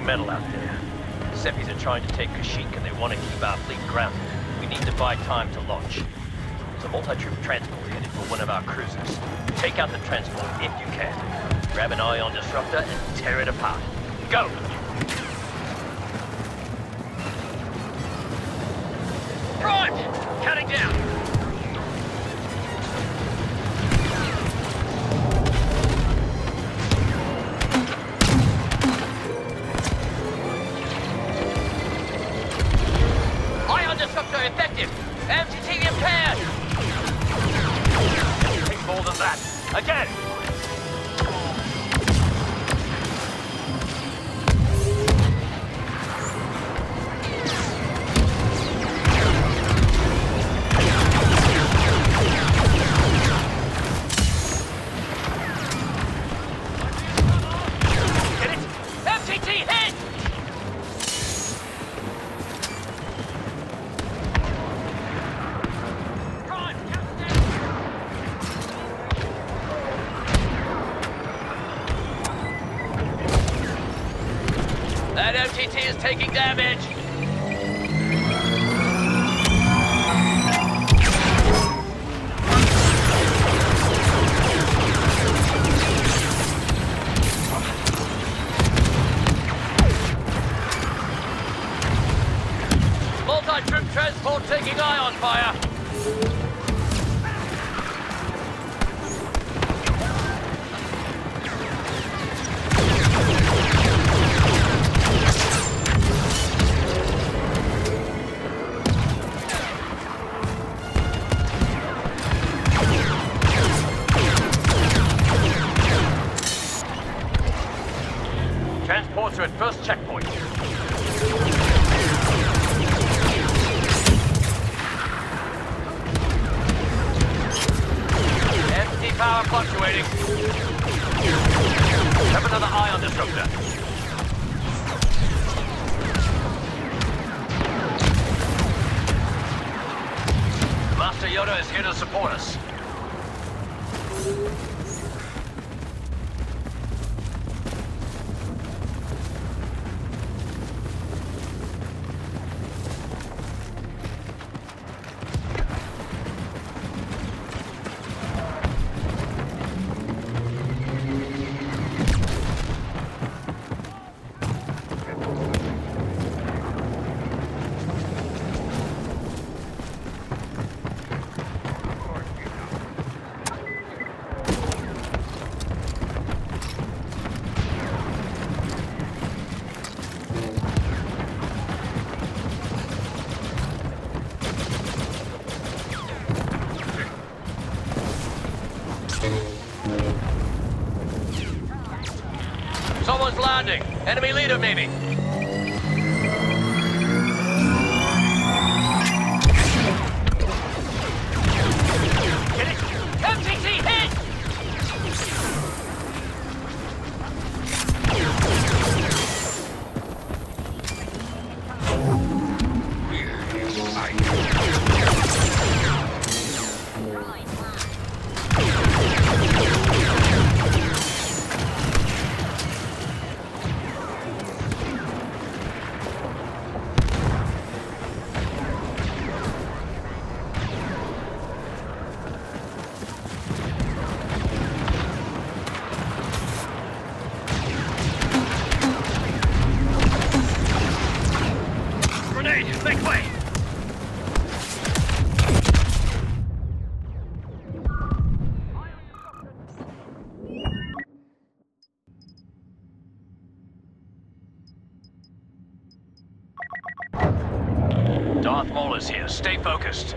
metal out there. Seppies are trying to take Kashyyyk and they want to keep our fleet grounded. We need to buy time to launch. There's a multi-troop transport headed for one of our cruisers. Take out the transport if you can. Grab an ion disruptor and tear it apart. Go! Right! Cutting down! Ion disruptor effective! MTT impaired! Take more than that. Again! That MTT is taking damage! Multi-troop transport taking ion fire! Transports are at first checkpoint. Empty power fluctuating. Have another ion disruptor. Master Yoda is here to support us. Someone's landing. Enemy leader, maybe. Get it? MTT hit! Make way! Darth Maul is here. Stay focused.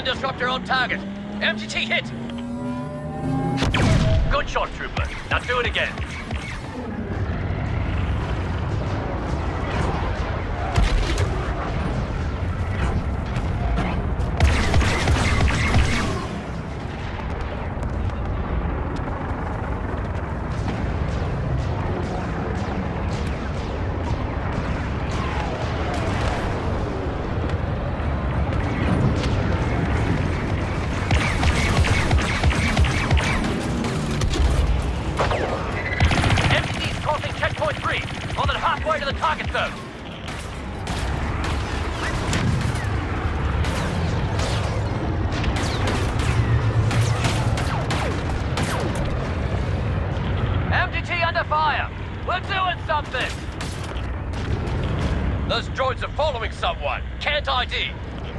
disruptor on target. MTT hit! Good shot, Trooper. Now do it again. Those droids are following someone. Can't ID.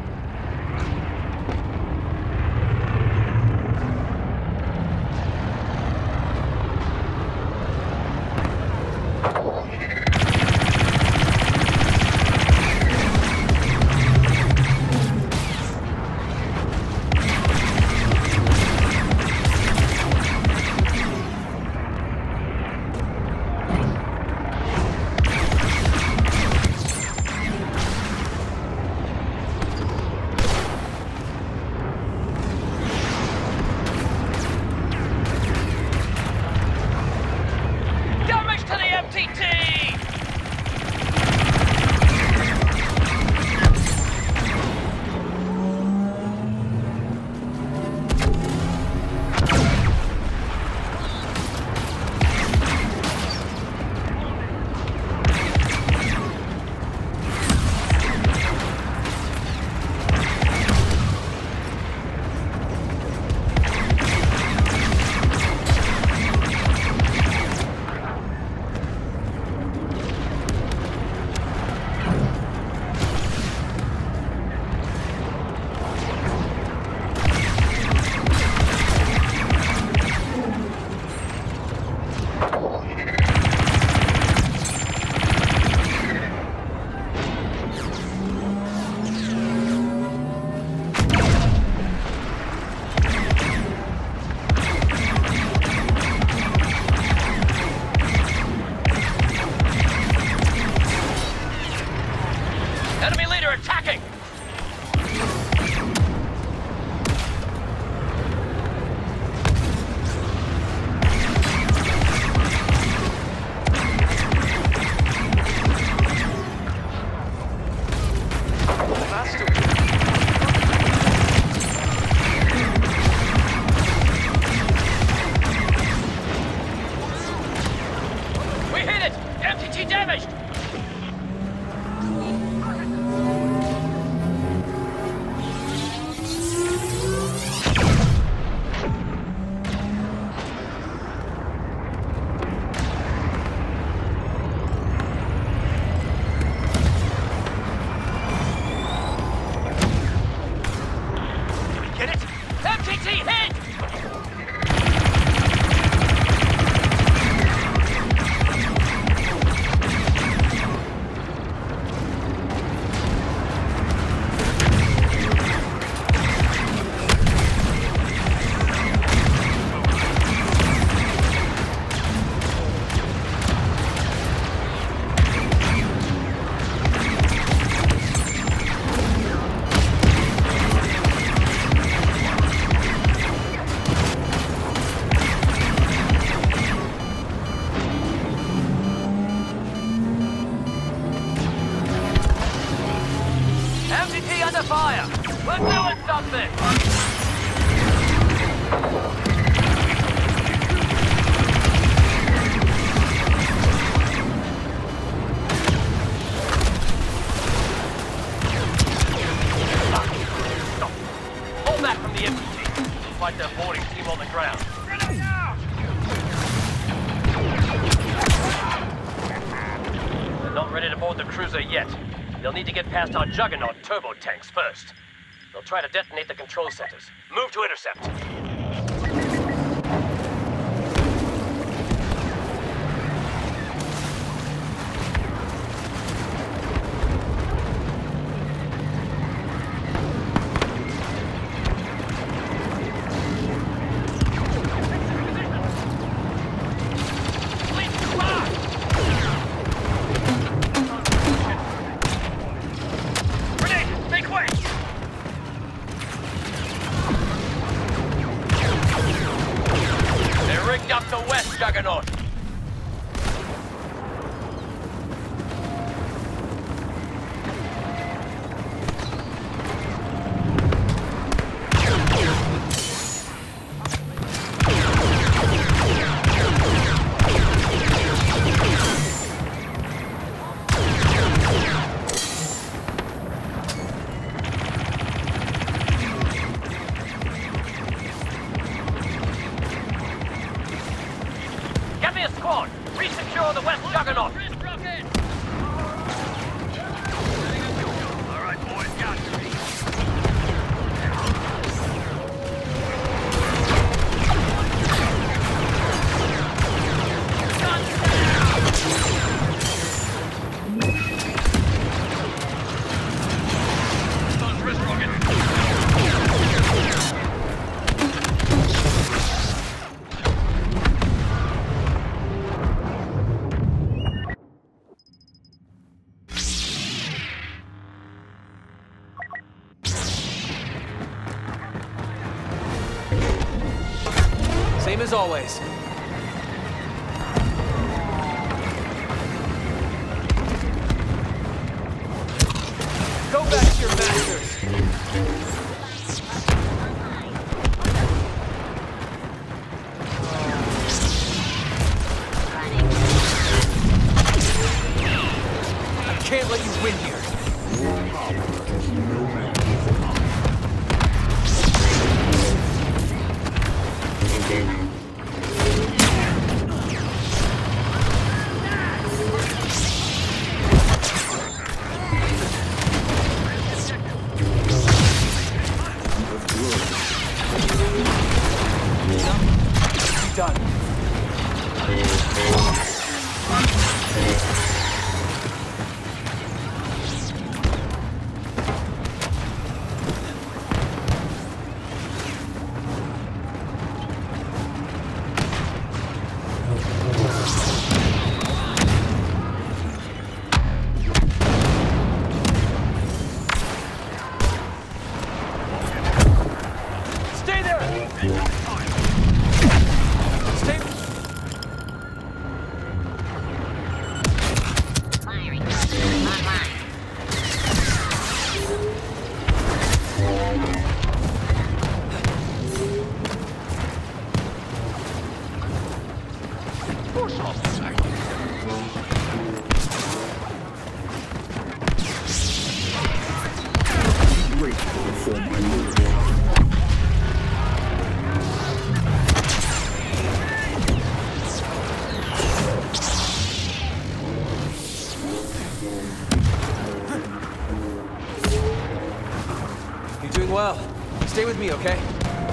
fire! We're doing something! Pull back from the MTT. Fight their boarding team on the ground. They're not ready to board the cruiser yet. They'll need to get past our Juggernaut turbo tanks first. They'll try to detonate the control centers. Move to intercept. Same as always. Go back to your masters! I can't let you win here. Done. Stay there! Firing online. Grateful for my move. You're doing well. Stay with me, okay?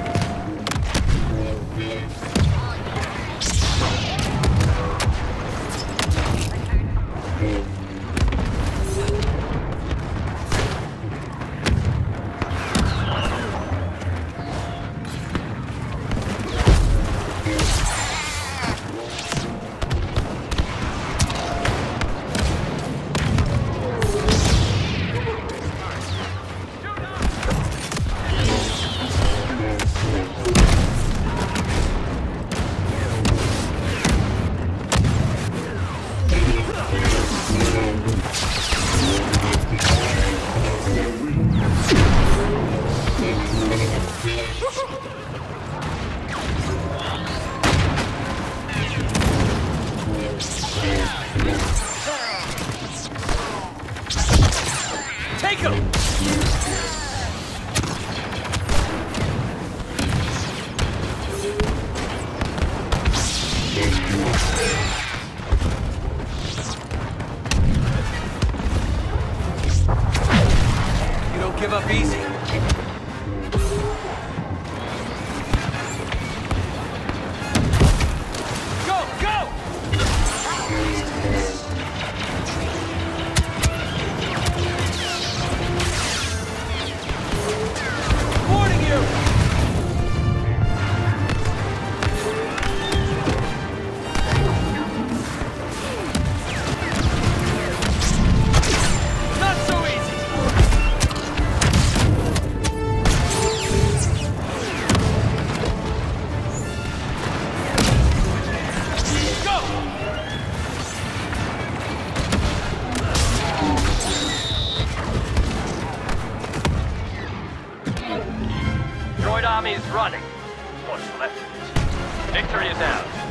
Take him! You don't give up easy. Go, go! Warning you! Not so easy! Go! Droid army is running. What's left of it. Victory is ours.